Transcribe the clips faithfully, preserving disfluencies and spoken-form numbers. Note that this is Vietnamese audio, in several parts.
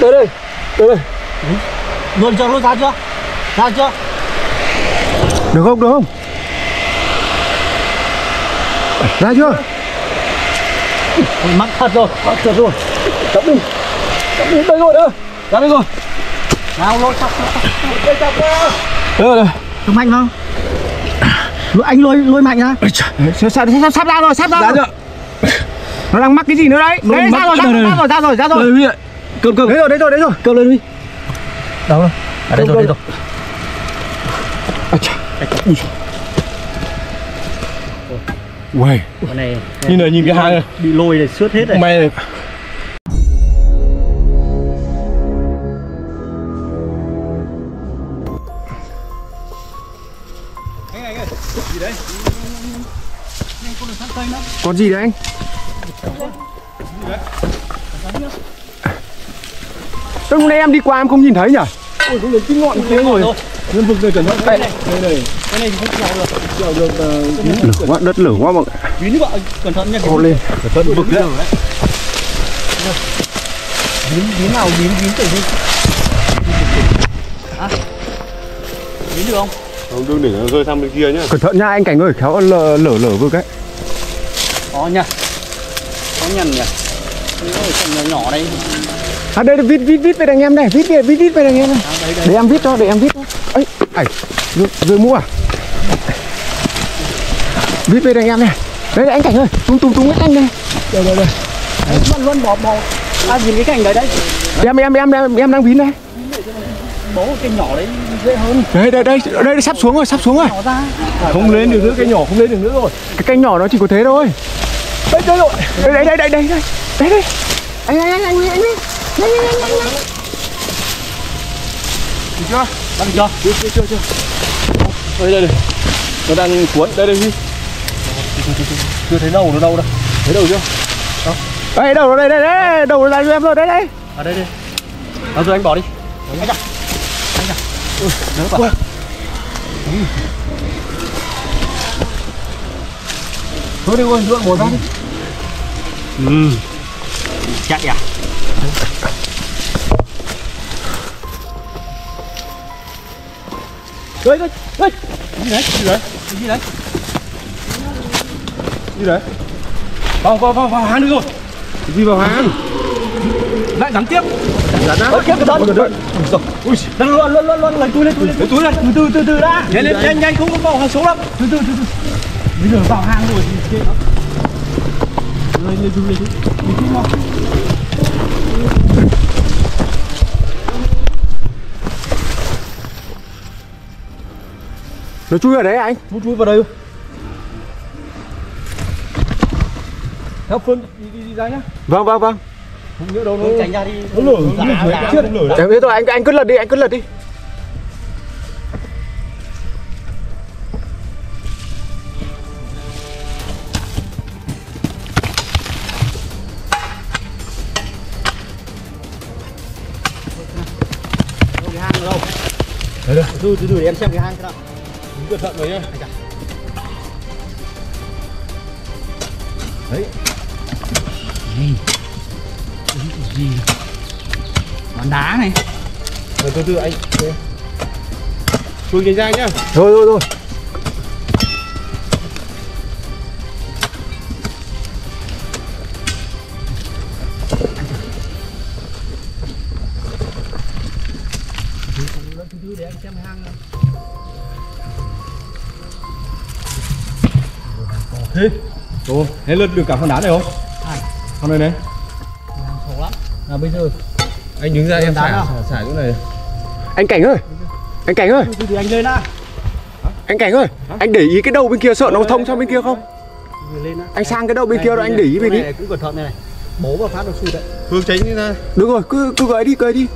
Tới đây, tới đây. Luôn chưa, luôn ra chưa? Ra chưa? Được không, được không? Ra chưa? Ôi, mắc thật rồi, mắc thật rồi. Chậm đi, chậm đi, đây rồi đó. Ra đây rồi. nào lôi chọc, chọc, chọc. Đây chậm ra. Đây rồi. Không mạnh không? Anh lôi lôi mạnh ra. Sắp sắp sắp ra rồi, sắp ra. Ra chưa? Nó đang mắc cái gì nữa đấy? Đấy, ra rồi, ra rồi, ra rồi, ra rồi. Cầm cầm. Đấy rồi, đấy rồi, đấy rồi. Cầm lên đi. Đâu rồi? À đây rồi, đây rồi. Uầy, cái này nhìn này, nhìn cái hai này bị lôi này xước hết rồi. Mày này. Anh anh ơi, gì đấy? Con gì đấy anh? Lúc nãy em đi qua em không nhìn thấy nhỉ? Ôi, có cái ngọn kia rồi. Nhân vực này cẩn thận. Đây này. Cái này thì không chèo được. Chèo được lửa quá, đất lửa quá mọi người. Vín vợ cẩn thận nha. Ô lên, cẩn thận vực đấy. Vín vín nào vín vín tự nhiên. Hả? Vín được không? Không, đừng để nó rơi sang bên kia nhá. Cẩn thận nha anh Cảnh ơi, khéo lở lở lở vực ấy. Có nha. Có nhằn nhỉ. Nhỏ nhỏ đây. À đây vít vít vít về đằng em này, vít về vít vít về đằng em này. À, đây, đây. Để em vít cho, để em vít cho. Ấy, ảnh, rơi mua à? Vít về đằng em này. Đây, đây anh Cảnh ơi, tung tung tung cái canh này. Đây đây đây. Đấy, luôn luôn bỏ bỏ. À nhìn cái cành đấy đấy. Em em em em em đang vín đây. Bố cái nhỏ đấy dễ hơn. Đây đây đây, đây, đây sắp xuống rồi, sắp xuống rồi. Nhỏ ra. Không lên được nữa, cái nhỏ không lên được nữa rồi. Cái canh nhỏ nó chỉ có thế thôi. Đây đây rồi. Đây đây đây đây đây đây. Đây đây. Anh anh anh anh anh. Anh anh anh anh. Được chưa? Bắt được chưa? Chưa chưa chưa chưa. Đây đây đây. Nó đang cuốn, đây đây đi. Chưa thấy đầu nó đâu đâu. Thấy đầu chưa? Đâu? Đây đầu nó đây đây đây, đầu nó ra cho em rồi, đây đây. Ở đây đây. Đâu rồi anh bỏ đi. Anh à. Anh à. Ui, đỡ quả. Thôi đi ơi, nữa bỏ ra đi. Ừ. Chắc à? Đây đây, đây. Gì đấy? Gì đấy? Gì đấy? Gì đấy? Vào vào vào vào hang đi rồi. Gì vào hang? Lại rắn tiếp. Rắn á? Tiếp cái thân. Ui, Đang luôn luôn luôn luôn lấy túi lên túi lên. lấy túi này, từ từ từ từ đã. Nhanh lên nhanh nhanh không có vào hàng số lắm. Từ từ từ từ. Bây giờ vào hang rồi thì chết lắm. Lên lên túi lên túi. Đi túi mau. Nó chui ở đấy anh. Chui chui vào đây. Theo Phương đi đi, đi ra nhá. Vâng vâng vâng. Không nhớ đâu nó tránh ra đi. Nó lửa, nó lửa chết lửa. Em biết rồi, anh anh cứ lật đi, anh cứ lật đi. Cái hang ở đâu? Đây đây. Từ từ để em xem cái hang thế nào. Cẩn thận rồi nhá. Đấy. Gì? Gì? Bán đá này. Rồi từ từ anh. Chui nhanh ra nhá. Thôi thôi thôi. Để anh xem hang này. Thế. Ồ, thế lượt được cả con đá này không? À. Con này này. Hang khổ lắm. Là bây giờ Anh đứng ra em xả xả, xả chỗ này. Anh Cảnh ơi. Anh Cảnh ơi. thì anh lên á. Anh Cảnh ơi. Hả? Anh để ý cái đầu bên kia sợ nó thông sang bên kia không? Lên á. Anh sang cái đầu bên kia rồi anh để ý về đi. Cũng cẩn thận này này. Bố vào phát nó sụt đấy. Hướng tránh đi ra. Đúng rồi, cứ cứ gợi đi, gợi đi.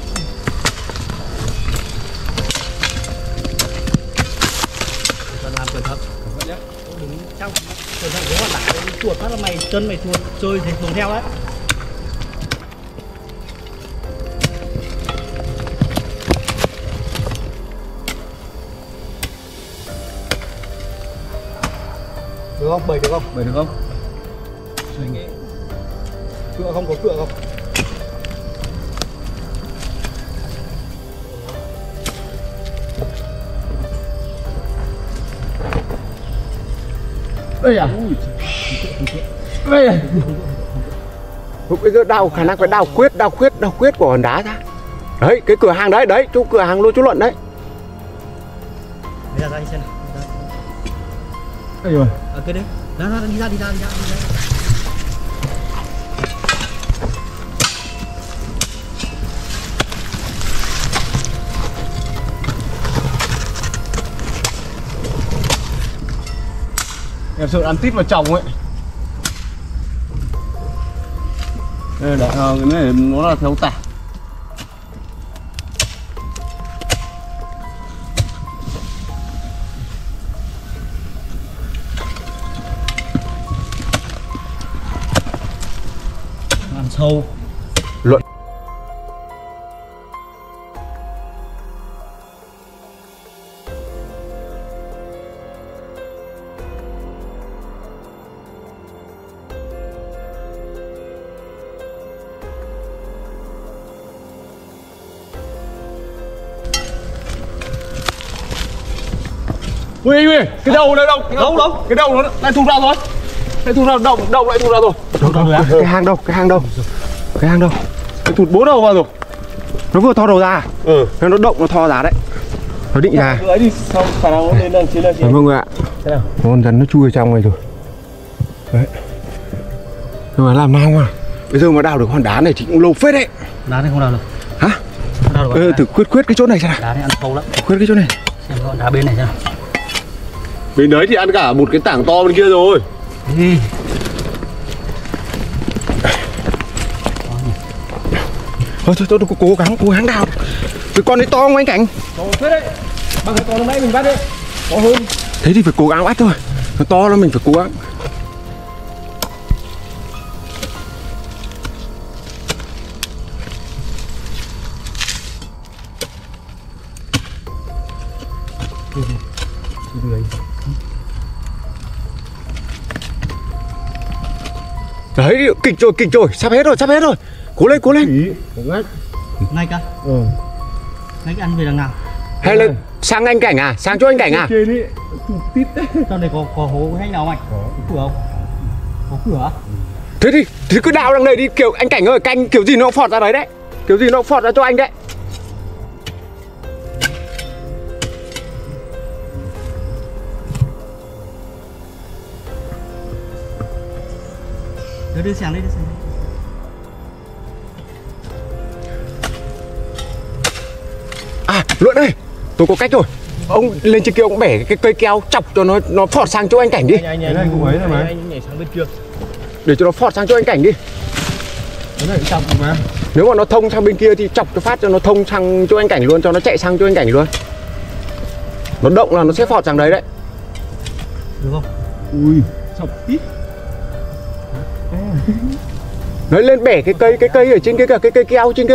Làm cẩn thận. Đứng trong cẩn thận cái hoạt đá chuột phát là mày chân mày chuột chơi thì xuống theo đấy. Được không? Bày được không? Bày được không? Cựa không? Có cựa không? Đây à? Đây à? Bây giờ đào khả năng phải đào khuyết, đào khuyết, đào khuyết của hòn đá ra. Đấy, cái cửa hàng đấy, đấy, chỗ cửa hàng luôn chú Luận đấy. Bây giờ ra đi xem nào. Đây rồi. Ở cái đấy. Ra ra đi ra đi ra đi ra. Đi ra. Em sợ ăn tít vào chồng ấy. Đây là à, cái này nó là theo tả. Ăn sâu. Luận. Ui anh ui, cái đầu này đâu? Đâu đâu? Cái đầu nó lại thụt ra rồi. Lại thụt ra, đầu đầu lại thụt ra rồi. Đâu đâu cái, cái hang đâu? Cái hang đâu? Cái hang đâu? Lại thụt bốn đầu vào rồi. Nó vừa thò đầu ra. Ừ. Nó động nó thò ra đấy. Nó định ra. Ấy đi, xong khả năng nó lên lên trên lên trên. Vâng ạ. Thế nào? Con rắn nó chui ở trong này rồi. Đấy. Nhưng mà làm nào mà bây giờ mà đào được hòn đá này thì cũng lâu phết đấy. Đá này không đào được. Hả? Không đào được. Ừ, thử khuyết khuyết cái chỗ này xem nào. Đá này ăn sâu lắm. Khuyết cái chỗ này. Xem con đá bên này xem nào. Bên đấy thì ăn cả một cái tảng to bên kia rồi. Ừ. Thôi thôi tôi cố, cố gắng cố gắng đào. Cái con đấy to không anh Cảnh? To phết đấy. Bằng cái con lúc nãy mình bắt đấy. To hơn. Thế thì phải cố gắng bắt thôi. Nó to lắm mình phải cố gắng. Đấy, kịch rồi, kịch rồi, sắp hết rồi, sắp hết rồi. Cố lên, cố lên. Ngay cả. Ừ. Ngay cái ăn về đằng nào? Hay là sang anh Cảnh à? Sang chỗ anh Cảnh à? Trong này có có hố hay nào mày? Có cửa không? Có cửa. Thế thì, thì cứ đào đằng này đi, kiểu anh Cảnh ơi, canh kiểu gì nó cũng phọt ra đấy đấy. Kiểu gì nó cũng phọt ra cho anh đấy. Đưa đưa sang đây, đưa sang đây. À, Luận ơi, tôi có cách rồi. Ông lên trên kia ông bẻ cái cây keo chọc cho nó nó phọt sang chỗ anh Cảnh đi. Anh anh cũng ấy rồi mà. Anh nhảy sang bên kia. Để cho nó phọt sang chỗ anh Cảnh đi. Cái này chọc mà. Nếu mà nó thông sang bên kia thì chọc cho phát cho nó thông sang chỗ anh Cảnh luôn, cho nó chạy sang chỗ anh Cảnh luôn. Nó động là nó sẽ phọt sang đấy đấy. Được không? Ui, chọc tít. Đấy, lên bẻ cái cây cái cây ở trên kia kìa, cái cây keo trên kia.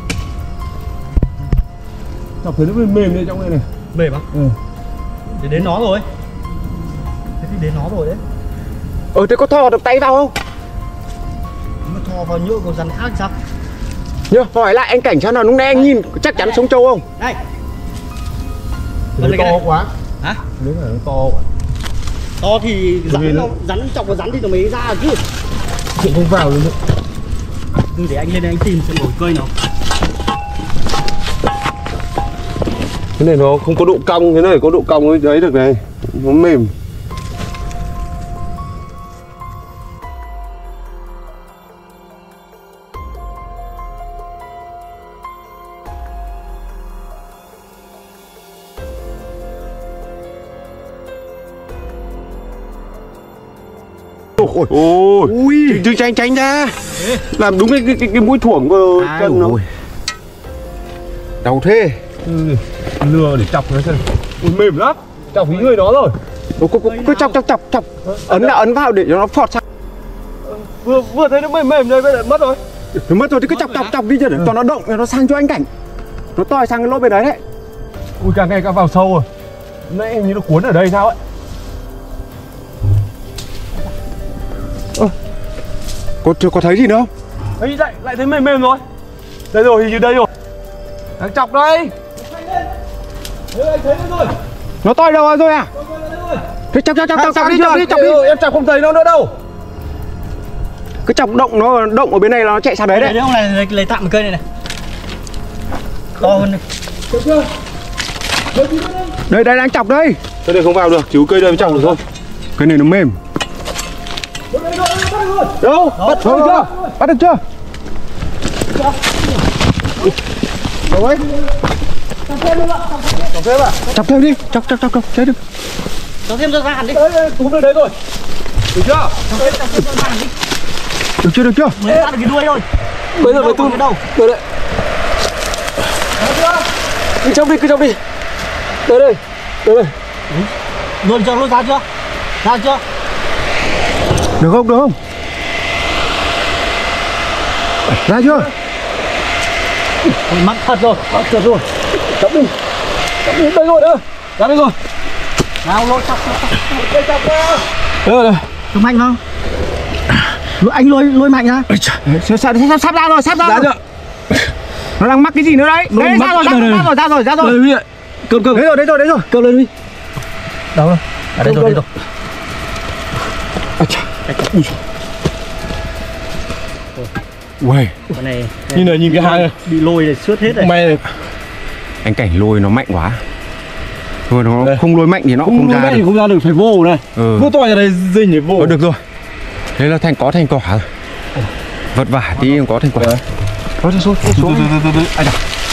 Chọc thấy nó mềm mềm đây trong này này. Mềm á? Ừ. Để đến nó rồi. Thế thì đến nó rồi đấy. Ờ thế có thò được tay vào không? Nó thò vào nhựa của rắn khác sao? Nhớ hỏi lại anh Cảnh xem nào, lúc nãy anh nhìn chắc chắn sống trâu không? Đây. Nó to quá. Hả? Nếu mà nó to quá. To thì rắn nó rắn chọc vào rắn thì nó mới ra chứ. Chuyện không vào luôn đấy. Ừ, để anh lên đây anh tìm xem nổi cây nào. Cái này nó không có độ cong, cái này có độ cong ấy đấy được này. Nó mềm. Ôi ôi ui, tránh tránh tránh ra. Ê. Làm đúng cái cái, cái, cái mũi thuổng của chân nó. Đau thế. Ừ, lừa để chọc nó xem. Ui, mềm lắm. Chọc ý người nó rồi. Ủa, cứ, cứ, cứ chọc chọc chọc chọc. Ấn là ấn vào để cho nó phọt sang. Vừa vừa thấy nó mềm mềm đây bây giờ mất rồi. Nó mất rồi thì cứ chọc chọc chọc đi cho để cho nó động, cho nó sang cho anh Cảnh. Nó toi sang cái lỗ bên đấy đấy. Ui, càng ngày càng vào sâu rồi. Nãy em như nó cuốn ở đây sao ấy. Ơ, có, có thấy gì nữa không? Ấy lại lại thấy mềm mềm rồi. Đây rồi, hình như đây rồi. Đang chọc đây. Đây, anh thấy nó rồi. Nó toi đâu rồi à? Chọc chọc chọc chọc chọc đi chọc đi chọc đi. Em chọc không thấy nó nữa đâu. Cứ chọc động nó động ở bên này là nó chạy sang đấy đấy. Đấy ông này lấy, lấy tạm một cây này này. To hơn này. Đây đây đang chọc đây. Cái này không vào được, cứu cây đây mới chọc được thôi. Cái này nó mềm. Đâu? Bắt được chưa? Bắt được chưa? Rồi. Chọc thêm à? Chọc thêm đi, chọc chọc chọc chọc chơi được. Chọc thêm ra hẳn đi. Đấy, túm được đấy rồi. Được chưa? Chọc thêm chọc thêm ra hẳn đi. Được chưa, được chưa? Mới bắt được cái đuôi thôi. Bây giờ mới túm cái đầu. Đây đấy. Cứ chọc đi, cứ chọc đi. Đây đây. Đây đây. Luôn cho luôn ra chưa? Ra chưa? Được không, được không? Ra chưa? Ôi, mắc thật rồi, mắc thật rồi. Chọc đi. Chọc đi, đây rồi nữa. Ra đây rồi. Nào lôi chọc chọc chọc. Đây chọc ra. Đây rồi. Chọc mạnh không? Lôi, anh lôi lôi mạnh ra. Sắp sắp sắp ra rồi, sắp ra Ra rồi. chưa? Nó đang mắc cái gì nữa đấy? Nó Đấy, mắc ra rồi, ra đây, rồi, đây. ra rồi, ra rồi, ra rồi. Đây Huy ạ. Cầm cầm. Đấy rồi, đấy rồi, đấy rồi. Cầm lên Huy. Đâu rồi? À đây rồi, đây rồi. À, chà. Ui. Uầy. Cái này Nhìn này, nhìn cái hang này. bị lôi này xước hết rồi. Mày này. Anh cảnh lôi nó mạnh quá. Thôi nó Đây. không lôi mạnh thì nó cũng Không không ra ra được. thì không ra được, phải vô này. Ừ. Vô to ở đây dinh để vô. Ờ, được rồi. Thế là thành có thành quả rồi. Vất vả tí không có thành quả. Đấy. Thôi thôi xuống, xuống. Từ từ từ từ. Ai da.